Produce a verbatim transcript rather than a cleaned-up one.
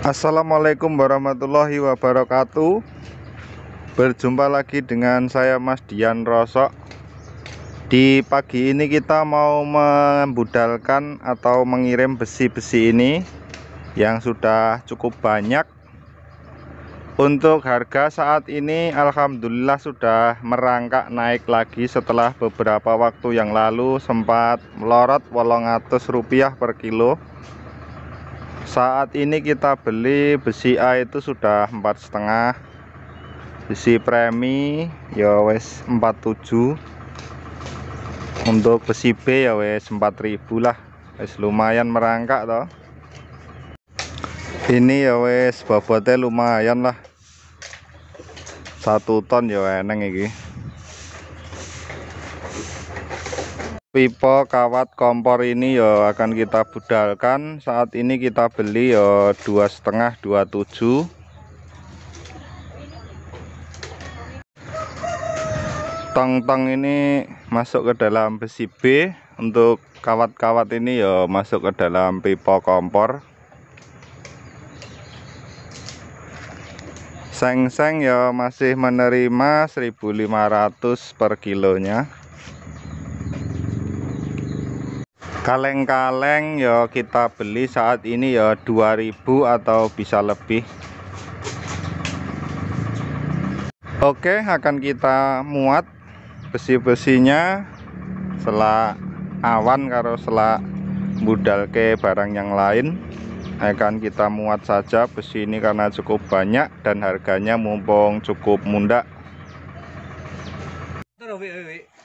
Assalamualaikum warahmatullahi wabarakatuh. Berjumpa lagi dengan saya Mas Dian Rosok. Di pagi ini kita mau membudalkan atau mengirim besi-besi ini yang sudah cukup banyak. Untuk harga saat ini alhamdulillah sudah merangkak naik lagi setelah beberapa waktu yang lalu sempat melorot wolong atus rupiah per kilo. Saat ini kita beli besi A itu sudah empat setengah, besi premi ya wes empat puluh tujuh, untuk besi B ya wes empat ribu lah, wes lumayan merangkak toh. Ini ya wes bobotnya lumayan lah, satu ton ya eneng iki. Pipa kawat kompor ini ya akan kita budalkan. Saat ini kita beli ya dua setengah dua tujuh. Tong-tong ini masuk ke dalam besi B. Untuk kawat-kawat ini ya masuk ke dalam pipa kompor. Seng-seng ya masih menerima seribu lima ratus per kilonya. Kaleng-kaleng ya kita beli saat ini ya dua ribu atau bisa lebih. Oke, akan kita muat besi-besinya setelah awan karo setelah budal ke barang yang lain. Akan kita muat saja besi ini karena cukup banyak dan harganya mumpung cukup mundak.